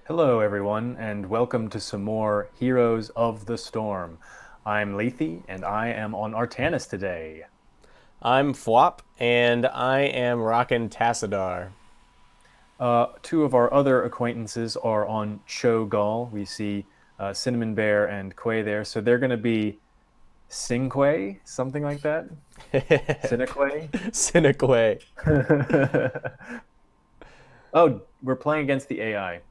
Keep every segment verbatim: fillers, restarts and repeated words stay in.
Hello, everyone, and welcome to some more Heroes of the Storm. I'm Lethe, and I am on Artanis today. I'm Phwop, and I am rockin' Tassadar. Uh, two of our other acquaintances are on Cho'Gall. We see uh, Cinnamonbear and Quay there, so they're going to be Cinquay, something like that. Cinquay. Cynicway. Oh, we're playing against the A I.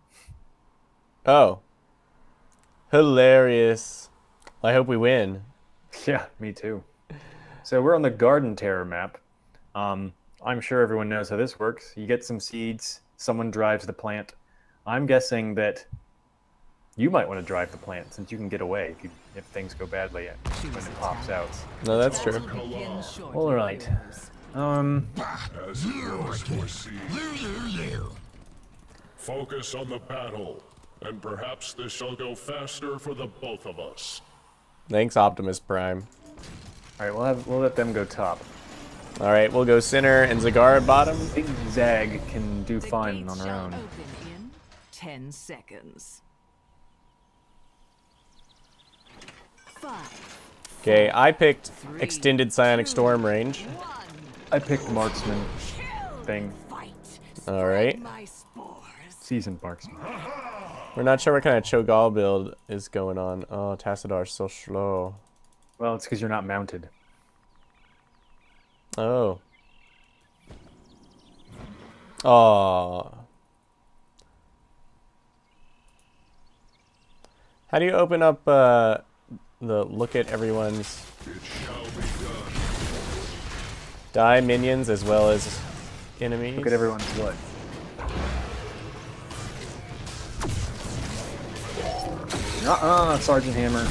Oh, hilarious. I hope we win. Yeah, me too. So we're on the Garden Terror map. Um, I'm sure everyone knows how this works. You get some seeds, someone drives the plant. I'm guessing that you might want to drive the plant since you can get away if you if things go badly when it pops out. No, that's true. All right. Um. As yours foreseen. Focus on the battle, and perhaps this shall go faster for the both of us. Thanks, Optimus Prime. All right. We'll have we'll let them go top. All right, we'll go Sinner and Zagara bottom. Big Zag can do fine on her own. Open in ten seconds. Five. Okay, I picked extended psionic storm range. I picked marksman thing. All right. Seasoned marksman. We're not sure what kind of Cho'Gall build is going on. Oh, Tassadar's so slow. Well, it's because you're not mounted. Oh. Oh. How do you open up uh, the look at everyone's It shall be done. die minions as well as enemies? Look at everyone's what? Uh-uh, Sergeant Hammer.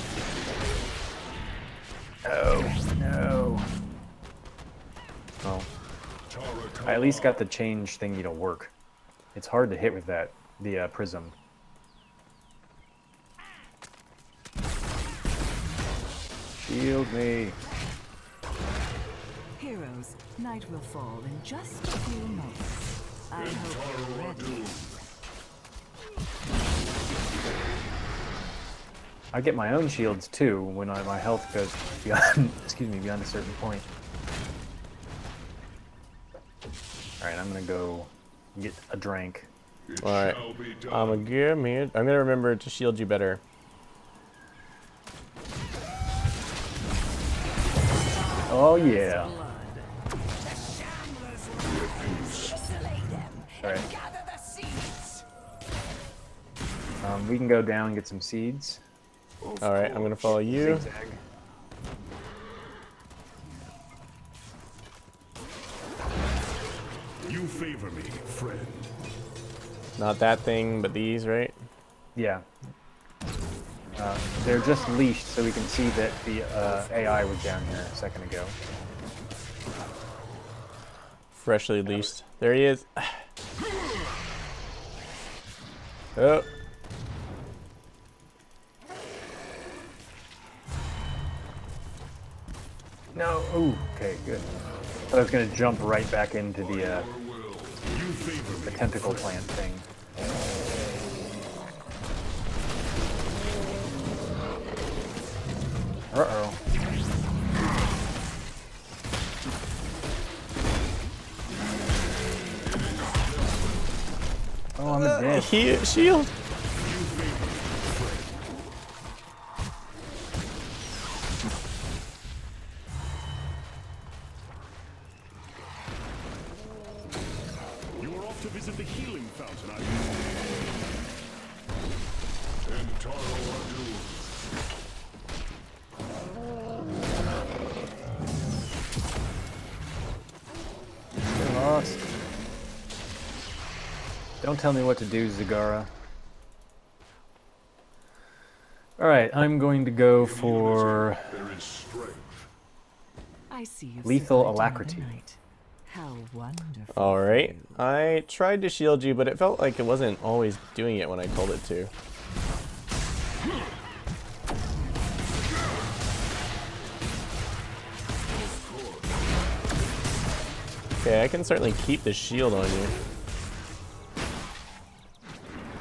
No, no. Oh. I at least got the change thingy to work. It's hard to hit with that, the uh, prism. Shield me. Heroes, night will fall in just a few moments. I hope you're ready. I get my own shields too when I, my health goes beyond, excuse me, beyond a certain point. All right, I'm gonna go get a drink. It All right. shall be done. I'm gonna give me. I'm gonna remember to shield you better. Oh yeah. All right. Um, we can go down and get some seeds. All right, I'm gonna follow you. Zigzag. You favor me, friend. Not that thing, but these, right? Yeah. Uh, they're just leashed, so we can see that the uh, A I was down here a second ago. Freshly leased. There he is. Oh. No. Ooh. Okay. Good. I was gonna jump right back into the uh, You favor the me. tentacle plant thing. Uh oh. Oh, I'm dead. He shield. You are off to visit the healing fountain, I And Taro Adu. We're lost. Don't tell me what to do, Zagara. Alright, I'm going to go for There is strength. I see you. Lethal Alacrity. How wonderful. All right. I tried to shield you, but it felt like it wasn't always doing it when I told it to. Okay, I can certainly keep the shield on you.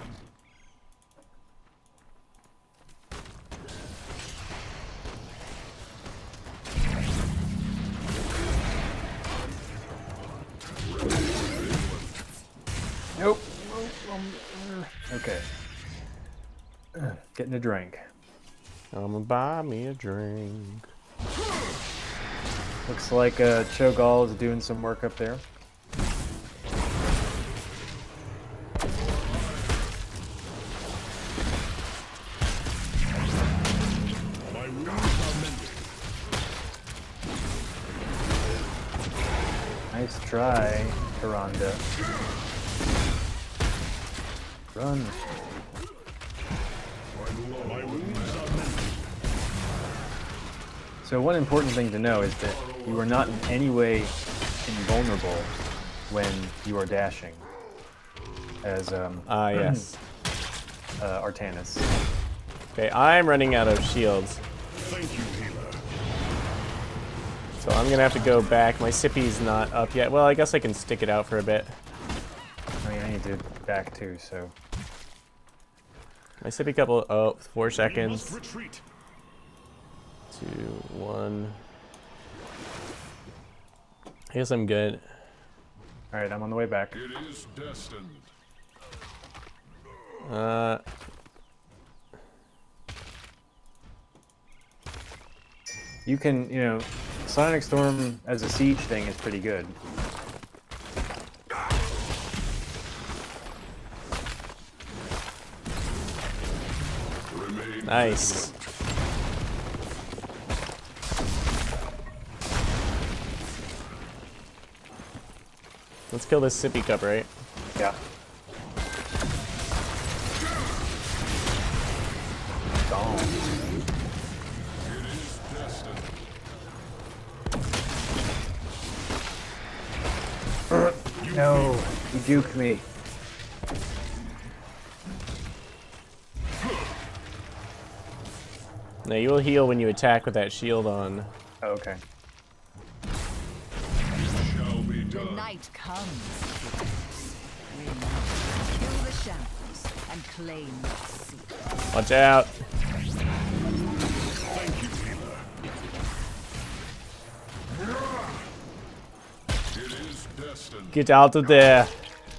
Nope. Okay. Getting a drink. I'm gonna buy me a drink. Looks like uh, Cho'Gall is doing some work up there. My wounds are mended. Nice try, Tyrande. Run. My wounds are mended. So one important thing to know is that you are not in any way invulnerable when you are dashing, as um, Ah, yes. uh, Artanis. Okay, I'm running out of shields. Thank you, healer. So I'm gonna have to go back. My Sippy's not up yet. Well, I guess I can stick it out for a bit. I mean, I need to back too, so... My Sippy couple, oh, four We must seconds. retreat. Two, one. I guess I'm good. Alright, I'm on the way back. It is destined. Uh, You can, you know, Sonic Storm as a siege thing is pretty good. Remain nice. Let's kill this sippy cup, right? Yeah. Gone. It is destined. No, you juked me. Now you will heal when you attack with that shield on. Oh, okay. Shall be The done. night comes. Remember, kill the shadows and claim your seat. Watch out. Thank you, healer. It is destined. Get out of there.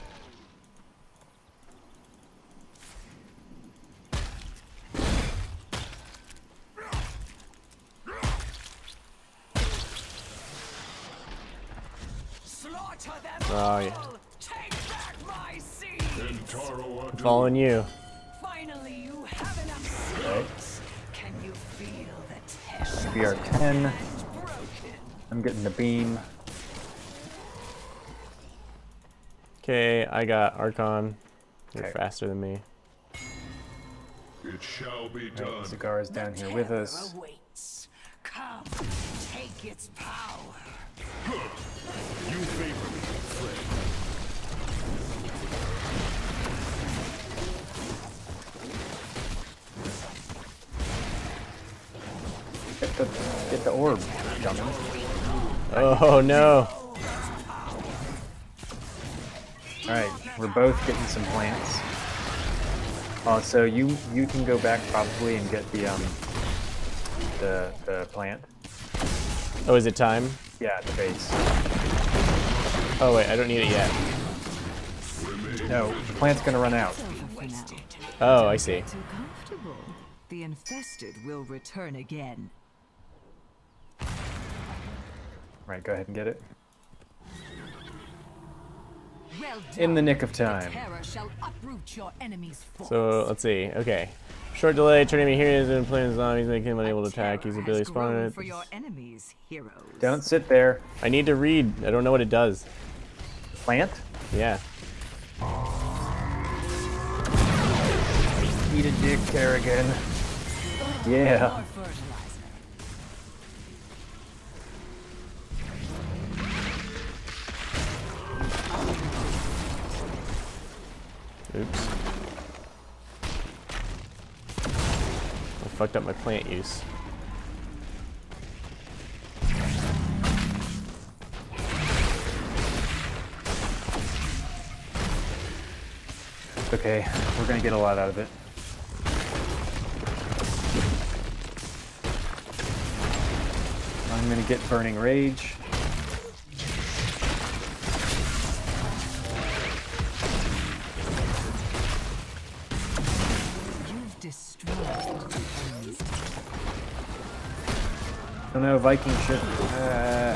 Slaughter them Oh, all! yeah. Take back my seed! Entaro adu. Following you. Finally, you have enough seeds. Can you feel the tension? We are ten. Broken. I'm getting the beam. Okay, I got Archon. You're Okay. faster than me. It shall be Right, done. Cigar's down here with Terror us. awaits. Come, take its power. You favor me, friend. Get the get the orb, dummy. Oh no. Alright, we're both getting some plants. Uh, so you you can go back probably and get the um the the plant. Oh, is it time? Yeah, at the base. Oh wait, I don't need it yet. No, the plant's gonna run out. Oh, I see. Too comfortable. The infested will return again. Right, go ahead and get it. Well In the done. nick of time. Terror shall uproot your enemy's force. So let's see. Okay. Short delay, turning me heroes and playing zombies, making him unable to attack. Use ability Has grown spawn. for your enemies, heroes. Don't sit there. I need to read. I don't know what it does. Plant? Yeah. Eat a dick, Kerrigan. Yeah. More fertilizer. Oops. I fucked up my plant use. Okay, we're gonna get a lot out of it. I'm gonna get Burning Rage. Oh no, Viking ship. Uh,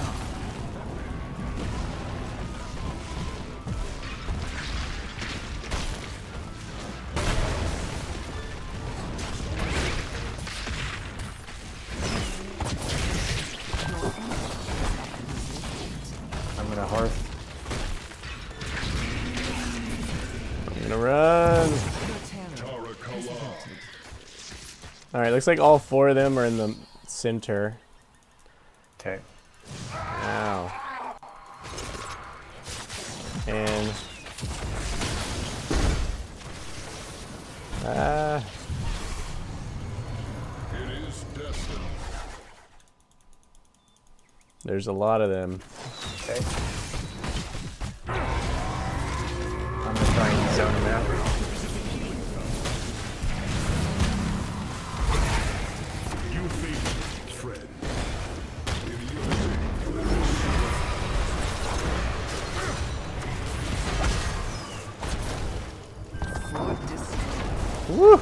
I'm gonna hearth. I'm gonna run. Alright, looks like all four of them are in the center. Okay. Ow. And... Ah. It is destined. There's a lot of them. Okay. I'm gonna try and zone them out. You feed friend. Woo!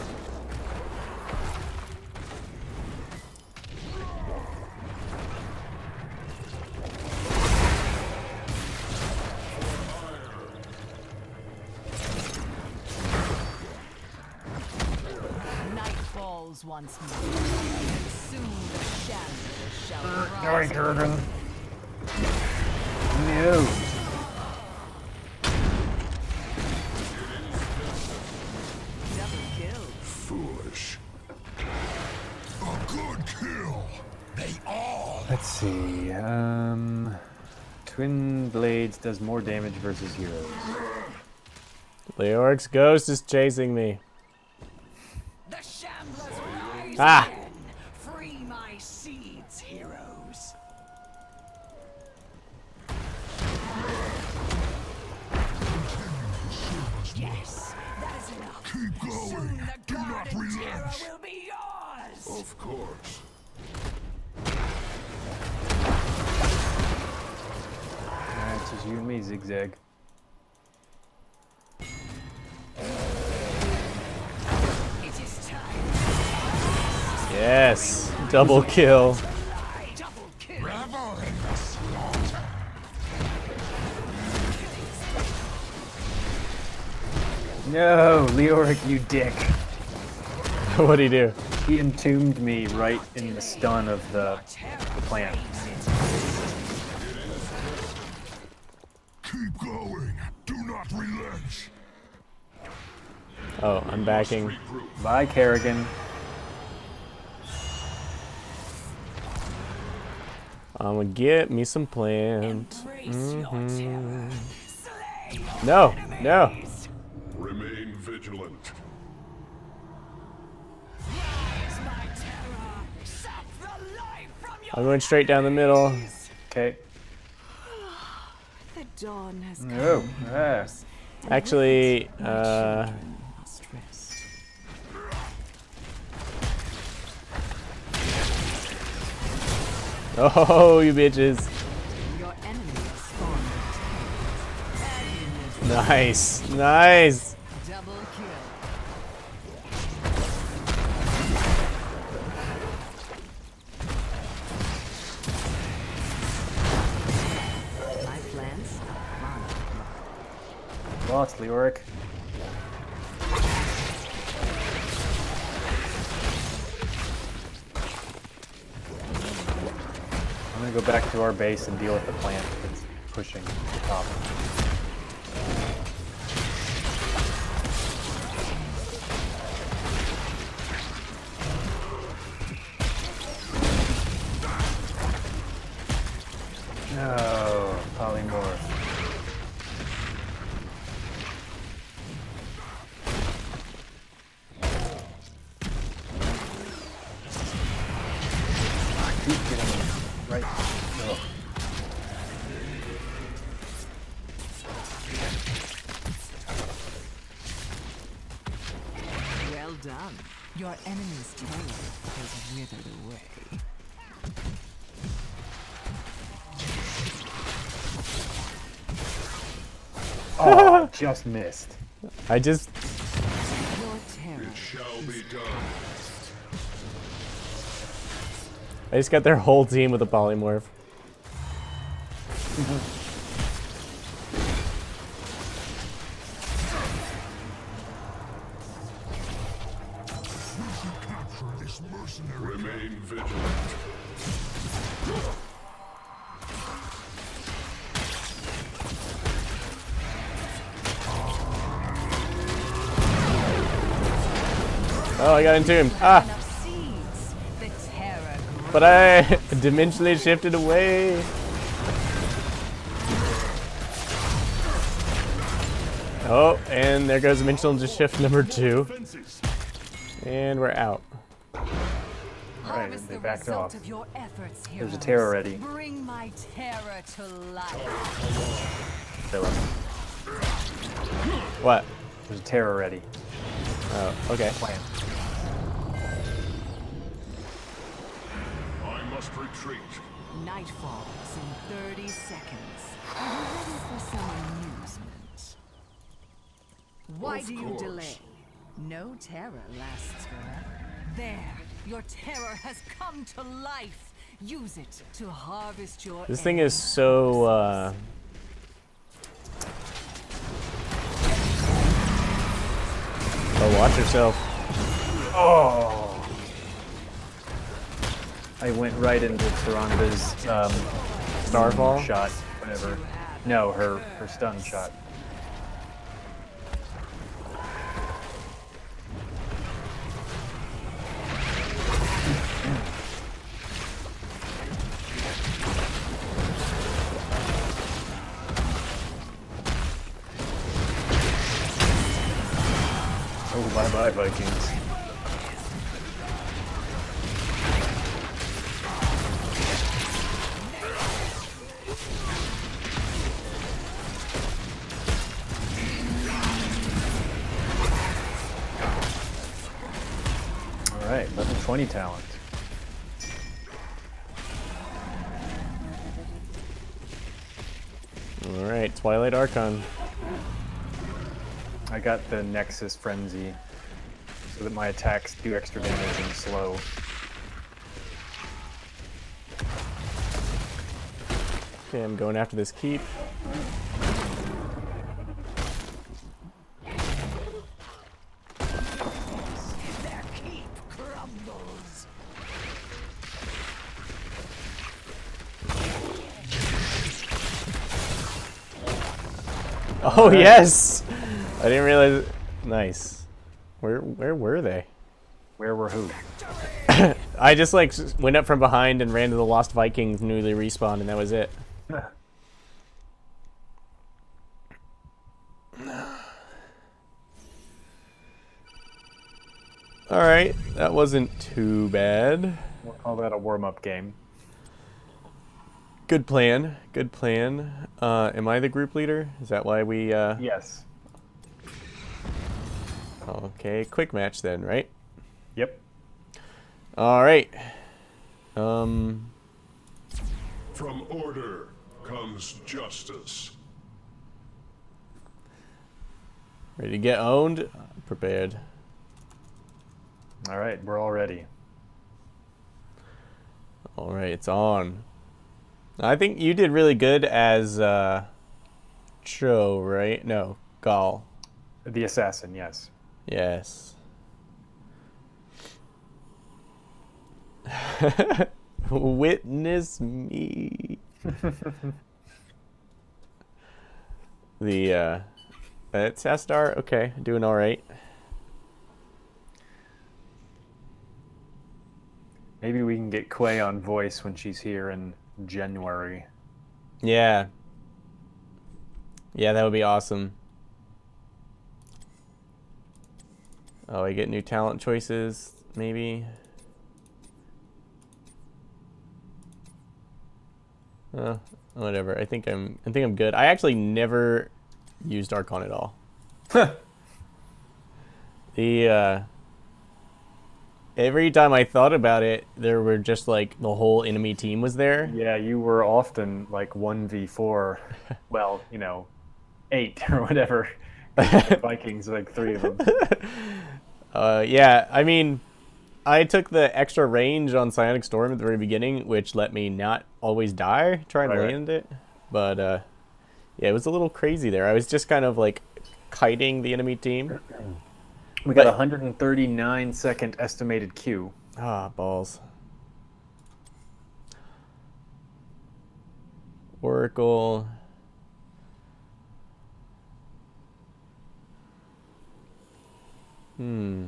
Night falls once more. Soon the shadows shall Sorry, rise. Kurgan. No. Double kill. Foolish. A good kill. They all. Let's see. Um, Twin Blades does more damage versus heroes. Leoric's ghost is chasing me. The Shamblers rise Ah! again. Free my seeds, heroes. Yes, that is enough. Keep going. Soon the Do not garden terror relent. will be yours. Of course. Alright, it's just you and me, Zigzag. It is time. Yes! Double kill. Double kill. Revel in the slaughter. No, Leoric, you dick. What'd he do? He entombed me right in the stun of the, the plant. Keep going. Do not relent. Oh, I'm backing. Bye, Kerrigan. I'm gonna get me some plant. Embrace your terror. Slay your No, no. enemies. Remain vigilant. Rise, my terror. Suck the life from your I'm going straight down the middle. enemies. Okay. The dawn has come. Oh, ah. Actually, uh, Must rest. oh, you bitches. Your enemy has spawned. Agony. Nice, nice. Double kill. My plans are Lost, Leoric. I'm gonna go back to our base and deal with the plant that's pushing the top. No, polymorph. I keep getting right. Ugh. well done. Your enemy's terror has withered away. Oh, just missed. I just, Your terror It shall be done. I just got their whole team with a polymorph. Remain vigilant. Oh, I got into him. Ah! Enough seeds. The terror grows. But I dimensionally shifted away. Oh, and there goes dimensional shift number two. And we're out. Right, Harvest they the backed result off. of your efforts, There's a heroes. terror ready. Bring my terror to life. There was- What? There's a terror ready. Oh, okay. Plan. I must retreat. Night falls in thirty seconds. Are you ready for some amusement? Why Of do you course. delay? No terror lasts forever. There, your terror has come to life. Use it to harvest your This thing is so, uh... Oh, watch yourself. Oh! I went right into Taranda's um, Starfall? shot, whatever. No, her her stun shot. Oh, bye bye, Vikings. All right, level twenty talent. Alright, Twilight Archon. I got the Nexus Frenzy so that my attacks do extra damage and slow. Okay, I'm going after this keep. Their keep crumbles. Oh, yes! I didn't realize... Nice. Where where were they? Where were who? I just, like, s- went up from behind and ran to the Lost Vikings, newly respawned, and that was it. Alright, that wasn't too bad. We'll call that a warm-up game. Good plan. Good plan. Uh, am I the group leader? Is that why we, uh... Yes. Okay, quick match then, right? Yep. Alright. Um... From order comes justice. Ready to get owned? Prepared. All right, we're all ready. Alright, it's on. I think you did really good as, uh... Cho, right? No, Gall. The assassin, yes. Yes. Witness me. the, uh... It's Astar? Okay, doing alright. Maybe we can get Quay on voice when she's here in January. Yeah. Yeah, that would be awesome. Oh, I get new talent choices, maybe. Uh, whatever. I think I'm. I think I'm good. I actually never used Archon at all. the uh, every time I thought about it, there were just like the whole enemy team was there. Yeah, you were often like one v four. Well, you know, eight or whatever. The Vikings, like three of them. Uh, yeah, I mean, I took the extra range on Psionic Storm at the very beginning, which let me not always die, try and Right, land it. But, uh, yeah, it was a little crazy there. I was just kind of, like, kiting the enemy team. We got But- a one hundred thirty-nine second estimated queue. Ah, balls. Oracle. Hmm.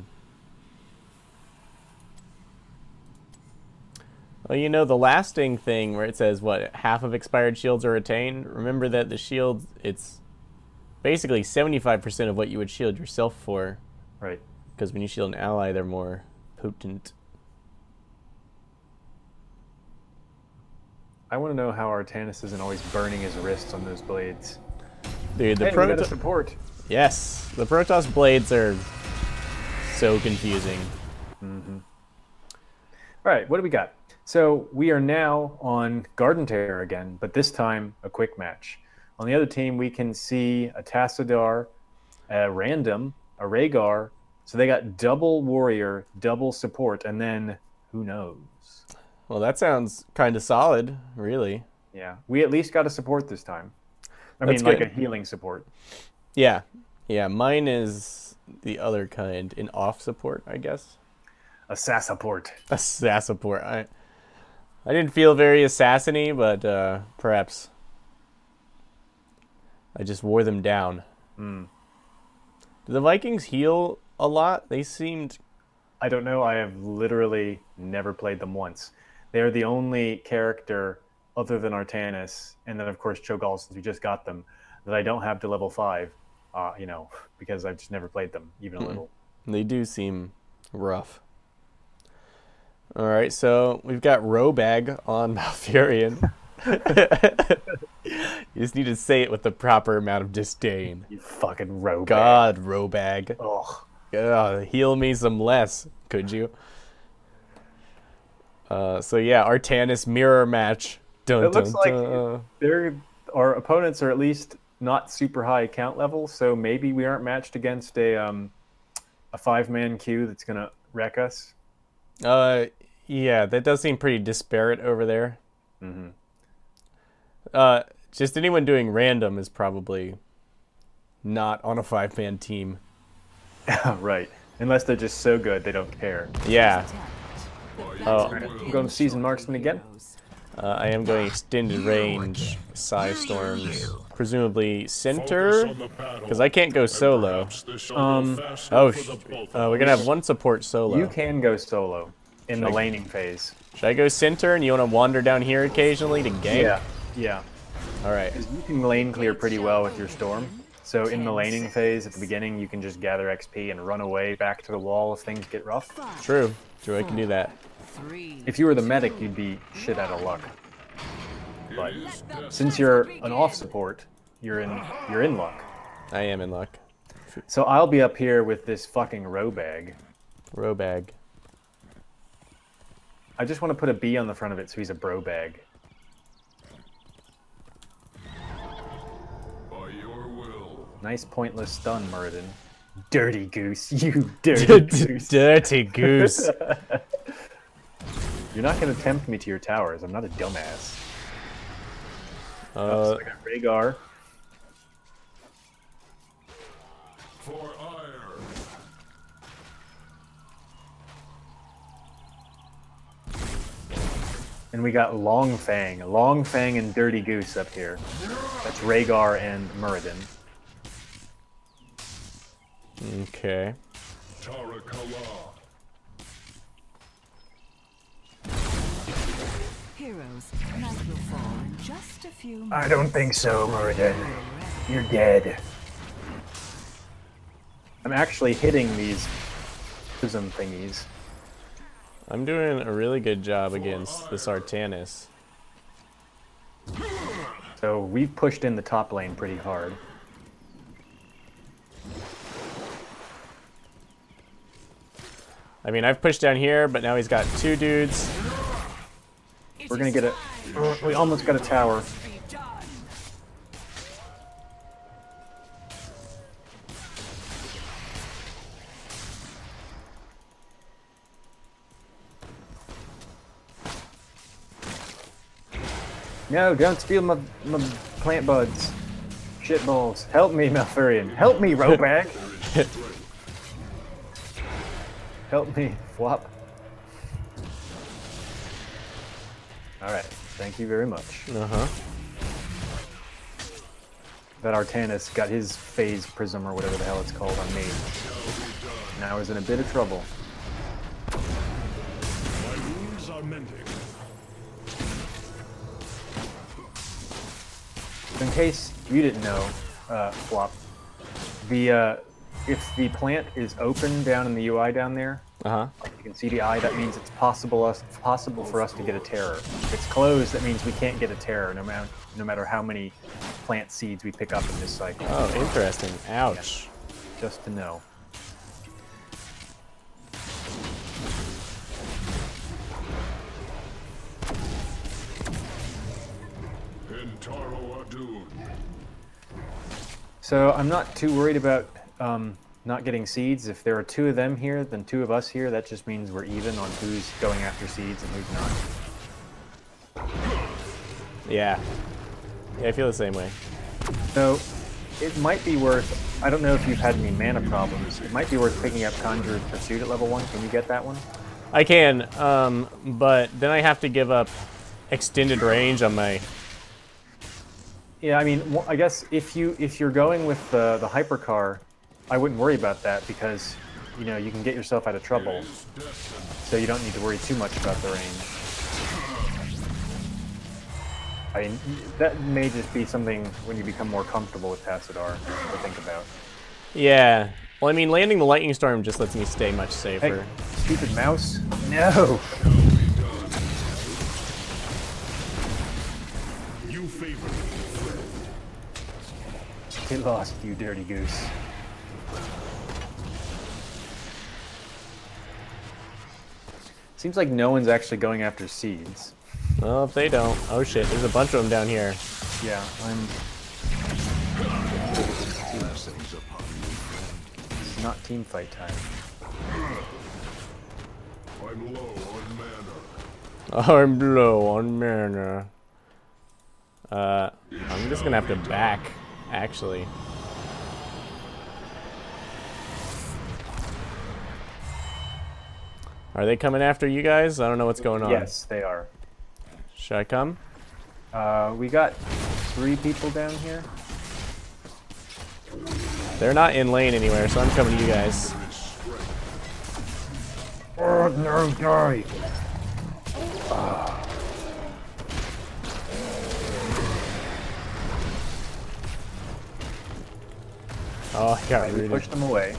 Well, you know, the lasting thing where it says, what, half of expired shields are retained? Remember that the shields, it's basically seventy-five percent of what you would shield yourself for. Right. Because when you shield an ally, they're more potent. I want to know how Artanis isn't always burning his wrists on those blades. Dude, the Hey, we got a Proto- support. Yes, the Protoss blades are so confusing. All right, what do we got? So we are now on Garden Terror again, but this time a quick match. On the other team, we can see a Tassadar, a Random, a Rhaegar. So they got double warrior, double support, and then who knows? Well, that sounds kind of solid, really. Yeah, we at least got a support this time. I That's mean, like good. a healing support. Yeah, yeah. Mine is the other kind, an off support, I guess. A sass support. A sass support. I, I didn't feel very assassiny, but uh, perhaps I just wore them down. Mm. Do the Vikings heal a lot? They seemed. I don't know. I have literally never played them once. They are the only character other than Artanis, and then of course Cho'Gall, since we just got them, that I don't have to level five. Uh, you know, because I've just never played them even a little. They do seem rough. All right, so we've got Robag on Malfurion. You just need to say it with the proper amount of disdain. You fucking rogue. God, Robag. Ugh. God, heal me some less, could you? Uh, so yeah, Artanis mirror match. Dun, It looks dun, like dun. they're, our opponents are at least not super high account level, so maybe we aren't matched against a um, a five-man queue that's gonna wreck us. Uh, yeah, that does seem pretty disparate over there. Mm-hmm. Uh, just anyone doing random is probably not on a five-man team. Right. Unless they're just so good they don't care. Yeah. Oh, I'm going to Season Marksman again. uh, I am going extended range Psy Storms, presumably Focus center, on the battle, because I can't go and solo. perhaps this shall Um, go faster Oh, for sh- the both uh, of we're gonna us. have one support solo. You can go solo in the Should I- laning phase. Should I go center, and you want to wander down here occasionally to gank? Yeah. Yeah. All right. You can lane clear pretty well with your storm. So in the laning phase at the beginning, you can just gather X P and run away back to the wall if things get rough. True. True. I can do that. Three. If you were the medic, you'd be shit out of luck. But since you're an off support, you're in you're in luck. I am in luck. So I'll be up here with this fucking Robag. Robag. I just want to put a B on the front of it so he's a bro bag. By your will. Nice pointless stun, Muradin. Dirty goose, you dirty goose. Dirty goose. You're not going to tempt me to your towers. I'm not a dumbass. Uh, So I got Rhaegar. For ire. And we got Long Fang. Long Fang and Dirty Goose up here. That's Rhaegar and Muradin. okay. Tarakala. Heroes, night will fall in just a few minutes. I don't think so, Muradin. You're dead. I'm actually hitting these prism thingies. I'm doing a really good job against this Artanis. So we've pushed in the top lane pretty hard. I mean, I've pushed down here, but now he's got two dudes. We're gonna get a... oh, we almost got a tower. No, don't steal my, my plant buds. Shit balls. Help me, Malfurion. Help me, Robag. Help me, Phwop. Alright, thank you very much. Uh-huh. That Artanis got his phase prism or whatever the hell it's called on me. Now he's in a bit of trouble. My wounds are mending. In case you didn't know, uh, Phwop, the uh, if the plant is open down in the U I down there, Uh-huh. like you can see the eye, that means it's possible us possible for us to get a terror. If it's closed, that means we can't get a terror, no matter no matter how many plant seeds we pick up in this cycle. Oh, interesting. Ouch. Just to know. So I'm not too worried about um, not getting seeds. If there are two of them here, then two of us here, that just means we're even on who's going after seeds and who's not. Yeah. Yeah, I feel the same way. So it might be worth, I don't know if you've had any mana problems, it might be worth picking up Conjurer's Pursuit at level one. Can you get that one? I can, um, but then I have to give up extended range on my... Yeah, I mean, wh- I guess if you if you're going with the the hypercar, I wouldn't worry about that because you know you can get yourself out of trouble, so you don't need to worry too much about the range. I mean, that may just be something when you become more comfortable with Tassadar to think about. Yeah. Well, I mean, landing the Lightning Storm just lets me stay much safer. Hey, stupid mouse! No. You favor me. Get lost, you dirty goose. Seems like no one's actually going after seeds. Well, if they don't... Oh shit, there's a bunch of them down here. Yeah, I'm... Blessings upon you, friend. It's not team fight time. I'm low on mana. I'm low on mana. Uh, I'm just gonna have to back, actually. Are they coming after you guys? I don't know what's going on. Yes, they are. Should I come? Uh, we got three people down here. They're not in lane anywhere, so I'm coming to you guys. Oh, no, die! Oh, I got We rooted. pushed them away.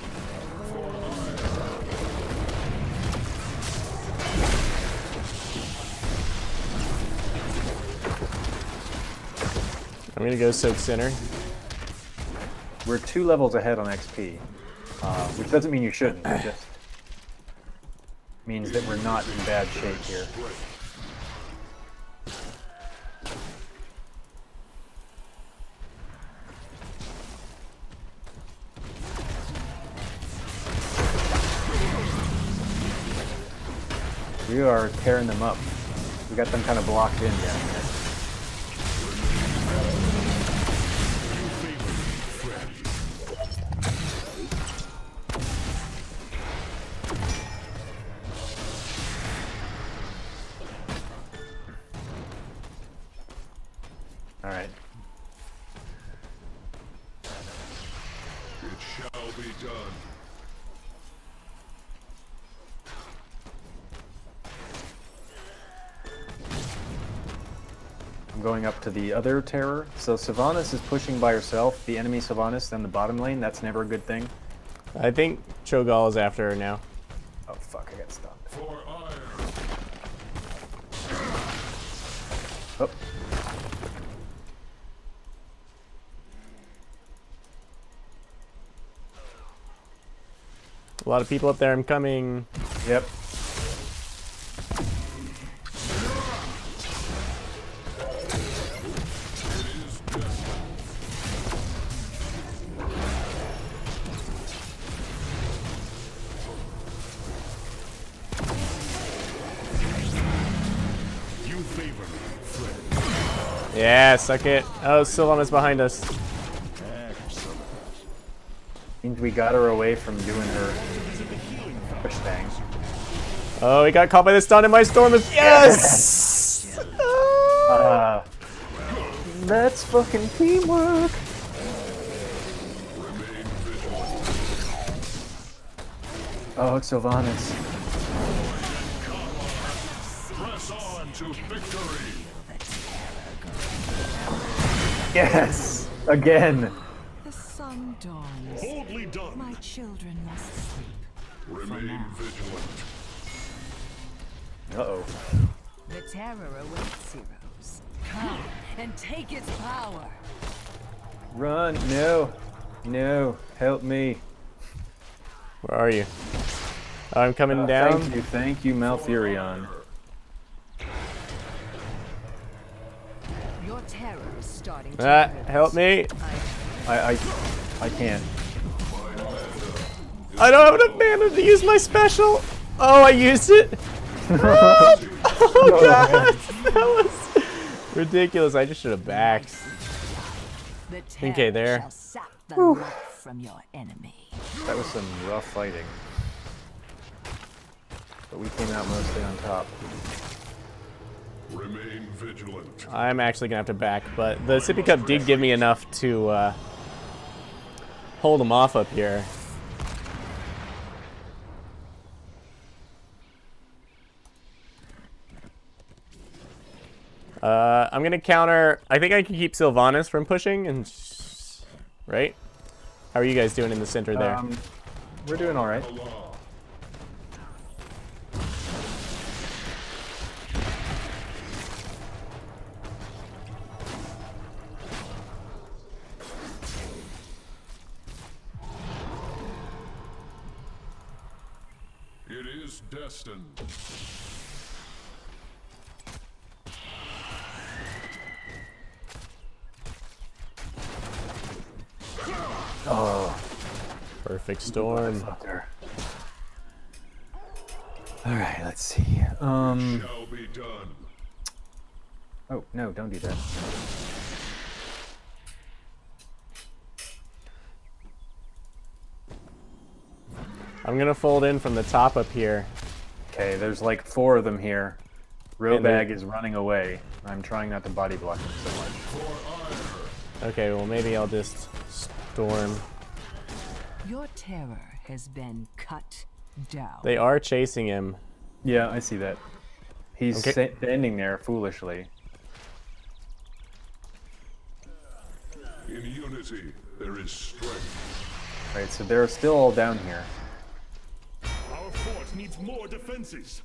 I'm gonna go soak center. We're two levels ahead on X P, uh, which doesn't mean you shouldn't. It just means that we're not in bad shape here. We are tearing them up. We got them kind of blocked in down here. All right. It shall be done. I'm going up to the other terror. So Sylvanas is pushing by herself. The enemy Sylvanas in the bottom lane. That's never a good thing. I think Cho'Gall is after her now. Oh fuck! I got stunned. For iron. Oh. A lot of people up there. I'm coming. Yep. You favor me, friend. Yeah, suck it. Oh, Sylvanas behind us. Means we got her away from doing her push thing. Oh, he got caught by the stun and my storm is yes. Uh, that's fucking teamwork. Oh, it's Sylvanas. Press on to victory. Yes, again. The sun dawns. Boldly done. My children must sleep. Remain vigilant. Uh oh. The terror awaits heroes. Come and take its power. Run! No, no, help me. Where are you? Oh, I'm coming Uh, down. Thank you, thank you, Malfurion. Your terror is starting to Ah, hurt. help me. I, I, I can't. I don't have enough mana to use my special. Oh, I used it. Oh, oh god, that was ridiculous. I just should have backed. The Okay, terror there. shall sap the life from your enemy. That was some rough fighting. But we came out mostly on top. Remain vigilant. I'm actually gonna have to back, but the sippy cup did give me enough to uh, hold him off up here. Uh, I'm gonna counter. I think I can keep Sylvanas from pushing, and s- right? How are you guys doing in the center there? Um, we're doing all right. It is destined. Oh, Perfect storm. fucker. All right, let's see. Um. Shall be done. Oh no, don't do that. I'm gonna fold in from the top up here. Okay, there's like four of them here. And they're- Robag is running away. I'm trying not to body block him so much. Okay, well maybe I'll just storm. Your terror has been cut down. They are chasing him. Yeah, I see that. He's Okay. sta- standing there foolishly. In unity, there is strength. Right, so they're still all down here. Our fort needs more defenses.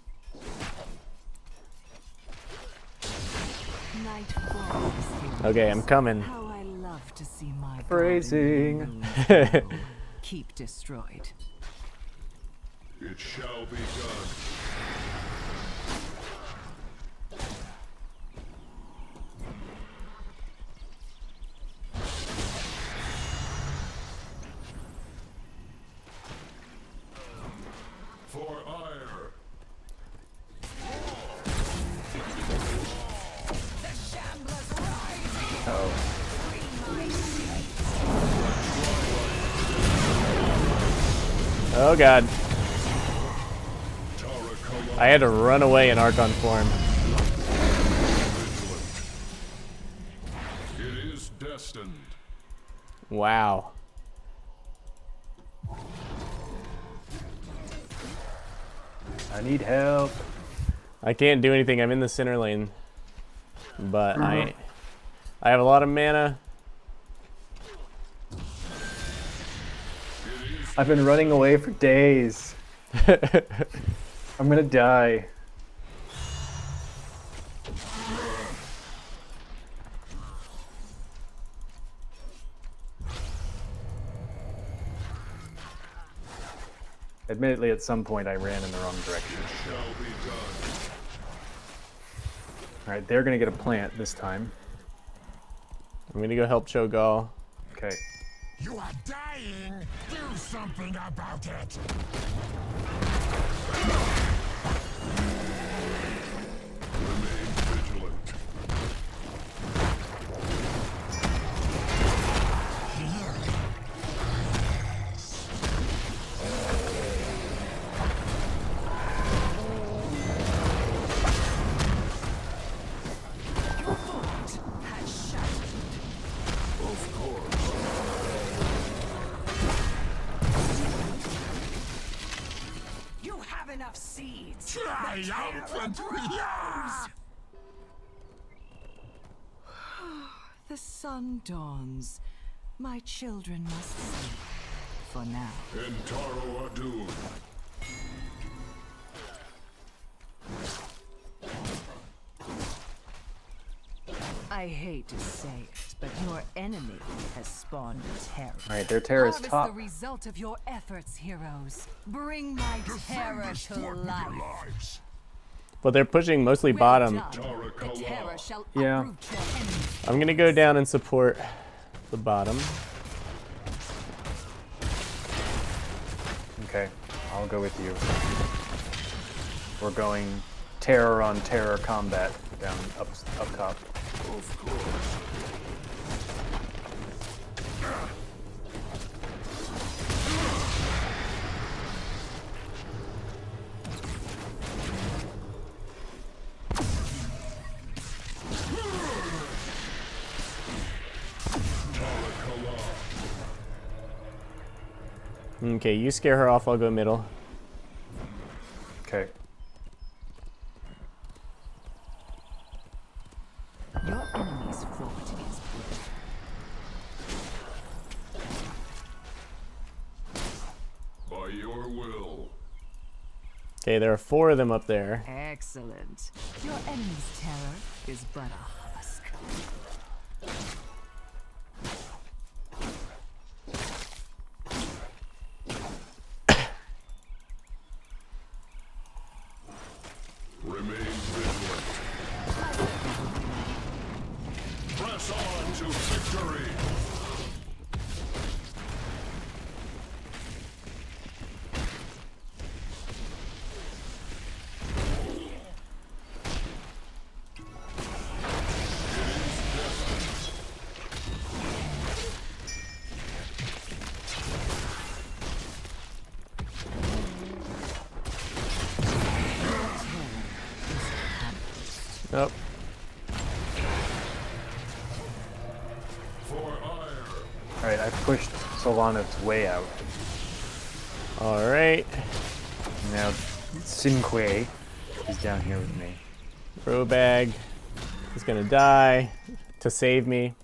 Night falls. Okay, I'm coming. How I love to see my Phrasing. garden keep destroyed. It shall be done. For ire. Uh-oh. Oh god. Tara I had to run away in Archon form. It is destined. Wow. I need help. I can't do anything. I'm in the center lane. But I I have a lot of mana. I've been running away for days. I'm gonna die. Admittedly, at some point I ran in the wrong direction. Shall be done. All right, they're gonna get a plant this time. I'm gonna go help Cho'Gall. Okay. You are dying! Do something about it! Remain vigilant. enough seeds. Triumphant! Yeah! The sun dawns. My children must sleep. For now. Entaro Adun. I hate to say it, but your enemy has spawned terror. All right, their terror is Harvest top. the result of your efforts, heroes. Bring my terror Defend this to fort with your life. lives. But they're pushing mostly Well bottom. done. The terror shall Yeah. uproot your enemies. I'm gonna go down and support the bottom. Okay, I'll go with you. We're going terror on terror combat down up up top. Of course. Okay, you scare her off, I'll go middle. Okay. Your enemy's fort is built. By your will. Okay, there are four of them up there. Excellent. Your enemy's terror is but a husk. Remain vigilant. Press on to victory. Nope. For ire. All right, I pushed Sylvanas way out. Alright. Now Cinque is down here with me. Robag is gonna die to save me.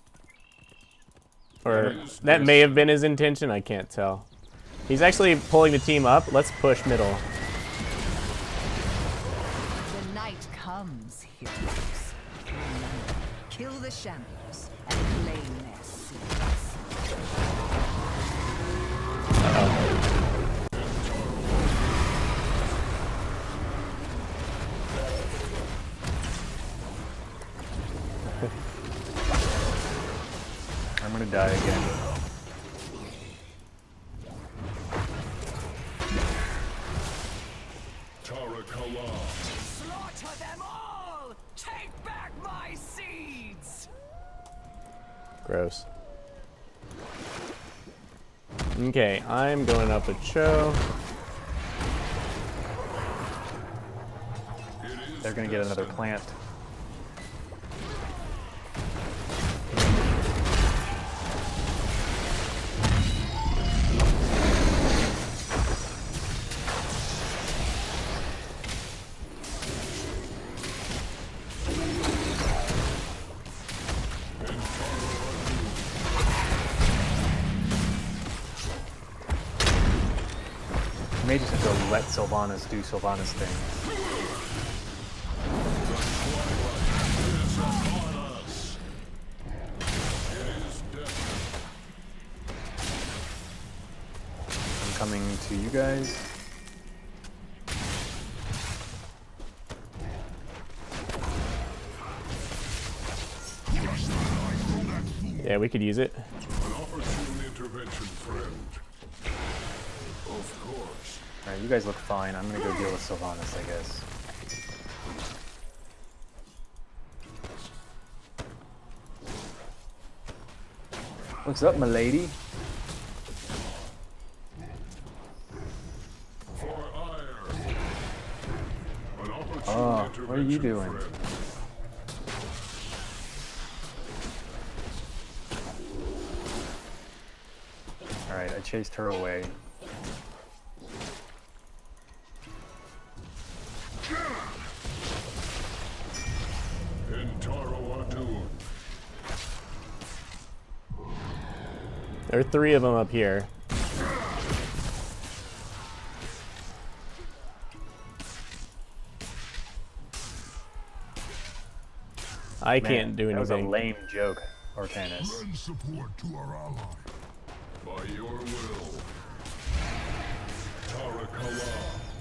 Or that may have been his intention, I can't tell. He's actually pulling the team up. Let's push middle. The night comes, heroes. Remember, kill the shambles and claim their seeds. I'm gonna die again. Tarakala. Slaughter them all! Take back my seeds! Gross. Okay, I'm going up with Cho. They're gonna get another plant. May just have to let Sylvanas do Sylvanas thing. I'm coming to you guys. Yeah, we could use it. An opportune intervention, friend. Of course. Alright, you guys look fine. I'm gonna go deal with Sylvanas, I guess. What's up, my lady? For ire. An opportune Oh, intervention, what are you doing? friend. Alright, I chased her away. There are three of them up here. I Man, can't do that was a anything. lame joke, Ortanis. Lend support to our ally. By your will. Tarakala.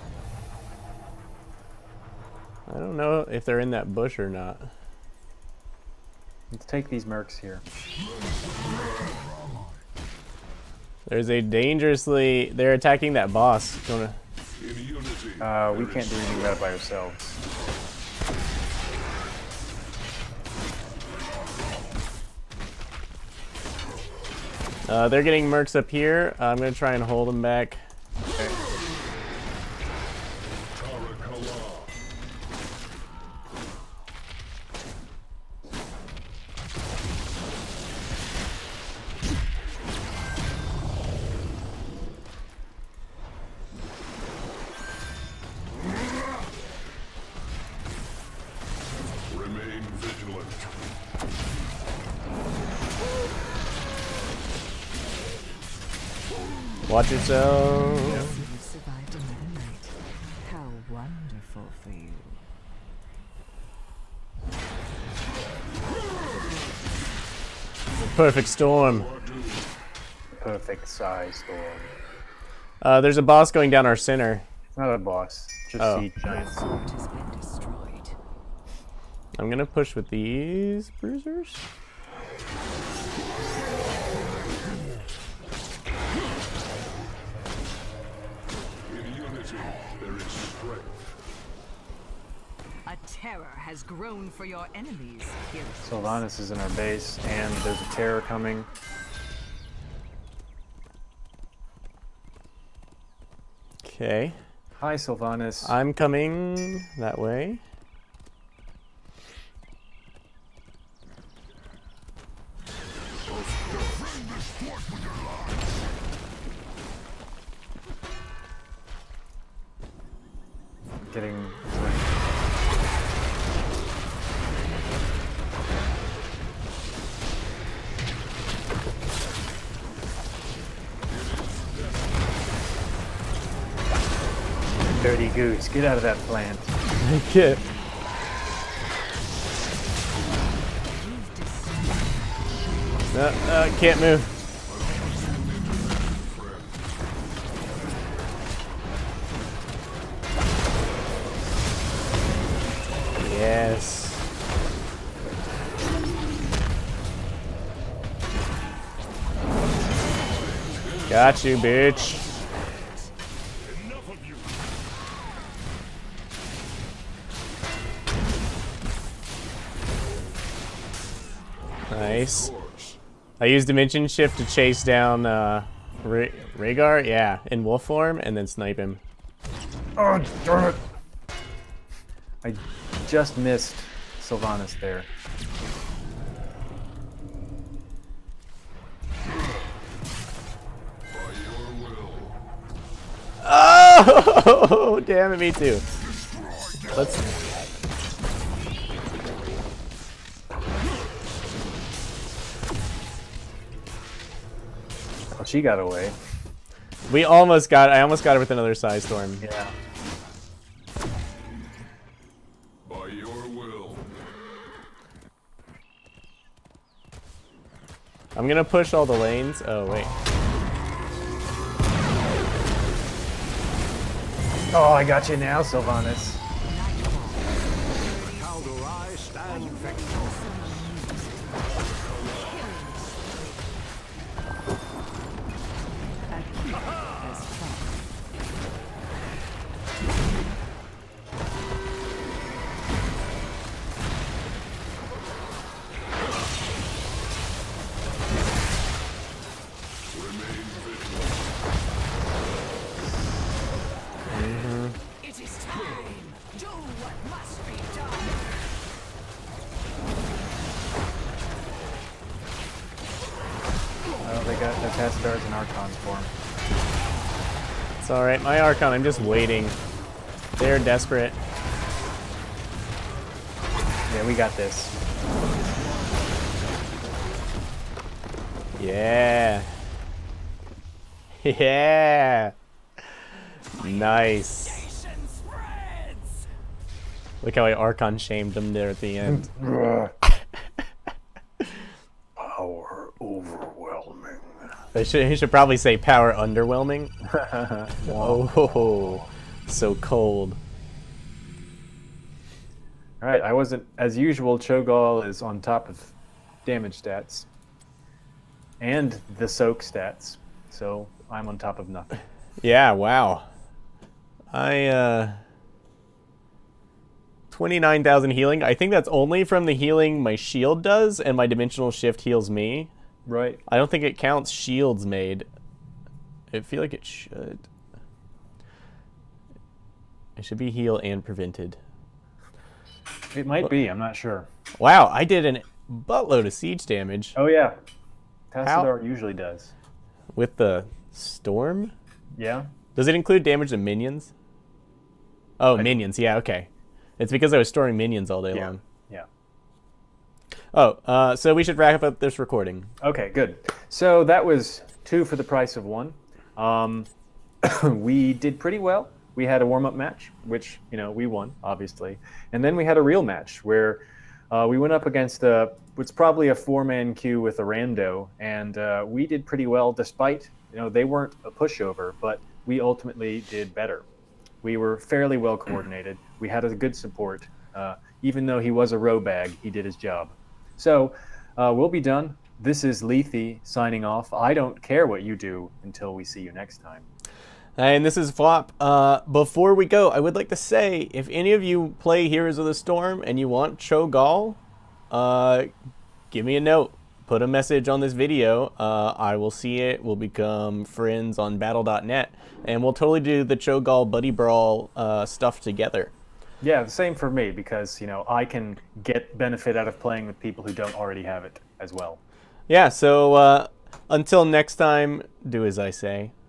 I don't know if they're in that bush or not. Let's take these mercs here. There's a dangerously... They're attacking that boss. Gonna... In unity. Uh, we can't do anything about it by ourselves. Uh, they're getting mercs up here. I'm gonna try and hold them back. Okay. Tarakala. Remain vigilant. Watch yourself. You survived another night. How wonderful for you. Perfect storm. Perfect size storm. Uh, there's a boss going down our center. It's not a boss. Just Oh. siege giants. Fort has been destroyed. I'm gonna push with these bruisers. In unity, there is strength. A terror has grown for your enemies. Heroes. Sylvanas is in our base, and there's a terror coming. Okay. Hi, Sylvanas. I'm coming that way. Getting. Dirty goose, get out of that plant. Okay. No, uh, can't move. Yes. Got you, bitch. Nice. I used Dimension Shift to chase down uh, Rha- Rhaegar, yeah, in wolf form, and then snipe him. Oh, darn it! I just missed Sylvanas there. By your will. Oh, damn it, me too. Let's. Oh, she got away. We almost got. I almost got her with another Psy Storm. Yeah. By your will. I'm gonna push all the lanes. Oh wait. Oh, I got you now, Sylvanas. Calderai stand victor. Has fallen. Remain vigilant. It is time. Do what must be done. Oh, they got their Tassadars and Archons for him. It's all right. My Archon. I'm just waiting. They're desperate. Yeah, we got this. Yeah. Yeah. Nice. Look how I Archon shamed him there at the end. Power overwhelming. He should, he should probably say power underwhelming. Oh, so cold. All right, I wasn't, as usual, Cho'Gall is on top of damage stats and the soak stats, so I'm on top of nothing. Yeah, wow. I, uh... twenty-nine thousand healing. I think that's only from the healing my shield does, and my dimensional shift heals me. Right. I don't think it counts shields made. I feel like it should. It should be heal and prevented. It might be, I'm not sure. Wow, I did a buttload of siege damage. Oh, yeah. How? Tassadar usually does. With the storm? Yeah? Does it include damage to minions? Oh, I minions, yeah, okay. It's because I was storing minions all day Yeah. long. Yeah. Oh, uh, so we should wrap up this recording. Okay, good. So that was two for the price of one. Um, we did pretty well. We had a warm-up match, which, you know, we won, obviously. And then we had a real match where uh, we went up against a, what's probably a four-man queue with a rando, and uh, we did pretty well despite, you know, they weren't a pushover, but we ultimately did better. We were fairly well coordinated. We had a good support. Uh, even though he was a row bag, he did his job. So uh, we'll be done. This is Lethe signing off. I don't care what you do until we see you next time. And this is Phwop. Uh, before we go, I would like to say, if any of you play Heroes of the Storm and you want Cho'Gall, uh, give me a note. Put a message on this video. Uh, I will see it. We'll become friends on battle dot net. And we'll totally do the Cho'Gall Buddy Brawl uh, stuff together. Yeah, the same for me, because, you know, I can get benefit out of playing with people who don't already have it as well. Yeah, so uh, until next time, do as I say.